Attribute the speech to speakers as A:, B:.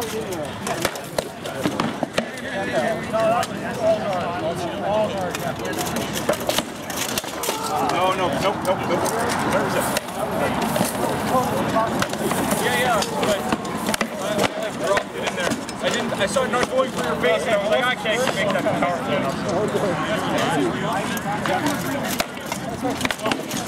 A: Nope. Where is it? Yeah, but I dropped it in there. I saw it not going for your face, and I was like, I can't make that powerful enough.